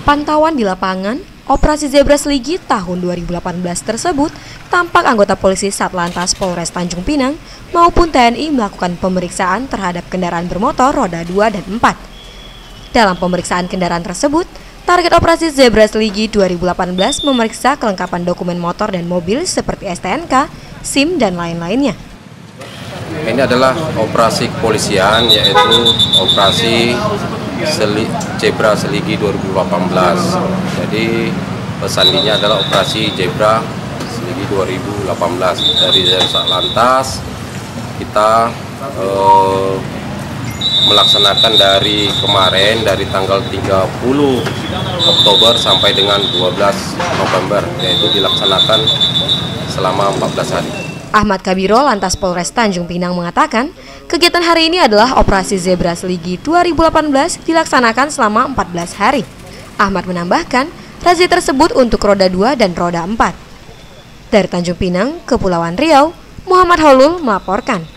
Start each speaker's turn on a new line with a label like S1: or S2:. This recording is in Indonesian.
S1: Pantauan di lapangan, operasi Zebra Seligi tahun 2018 tersebut tampak anggota polisi Satlantas Polres Tanjung Pinang maupun TNI melakukan pemeriksaan terhadap kendaraan bermotor roda 2 dan 4. Dalam pemeriksaan kendaraan tersebut, target operasi Zebra Seligi 2018 memeriksa kelengkapan dokumen motor dan mobil seperti STNK, SIM, dan lain-lainnya.
S2: Ini adalah operasi kepolisian, yaitu operasi Zebra Seligi 2018. Jadi pesandinya adalah operasi Zebra Seligi 2018. Dari Satlantas kita melaksanakan dari kemarin, dari tanggal 30 Oktober sampai dengan 12 November, yaitu dilaksanakan selama 14 hari.
S1: Ahmad Kabiro, Lantas Polres Tanjung Pinang mengatakan, kegiatan hari ini adalah operasi Zebra Seligi 2018 dilaksanakan selama 14 hari. Ahmad menambahkan, razia tersebut untuk roda 2 dan roda 4. Dari Tanjung Pinang, Kepulauan Riau, Muhammad Holul melaporkan.